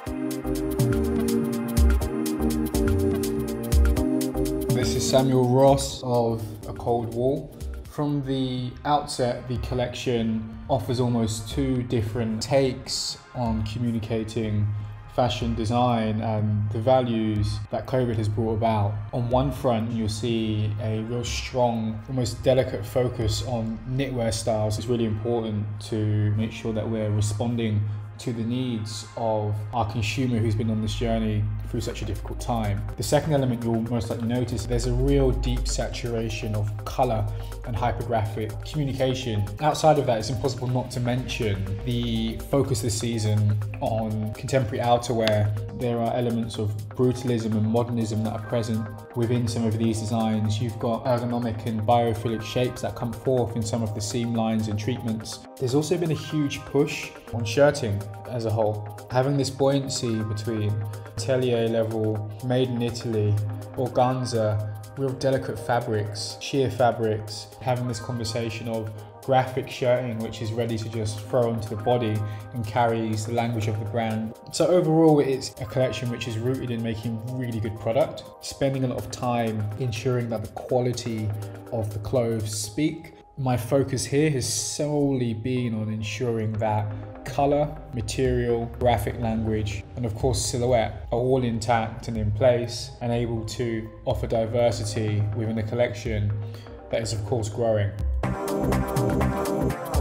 This is Samuel Ross of A Cold Wall. From the outset, the collection offers almost two different takes on communicating fashion design and the values that COVID has brought about. On one front, you'll see a real strong, almost delicate focus on knitwear styles. It's really important to make sure that we're responding to the needs of our consumer who's been on this journey through such a difficult time. The second element you'll most likely notice, there's a real deep saturation of colour and hypergraphic communication. Outside of that, it's impossible not to mention the focus this season on contemporary outerwear. There are elements of brutalism and modernism that are present within some of these designs. You've got ergonomic and biophilic shapes that come forth in some of the seam lines and treatments. There's also been a huge push on shirting as a whole. Having this buoyancy between atelier level, made in Italy, organza, real delicate fabrics, sheer fabrics, having this conversation of graphic shirting which is ready to just throw onto the body and carries the language of the brand. So overall, it's a collection which is rooted in making really good product, spending a lot of time ensuring that the quality of the clothes speak. My focus here has solely been on ensuring that colour, material, graphic language, and of course silhouette are all intact and in place and able to offer diversity within a collection that is of course growing.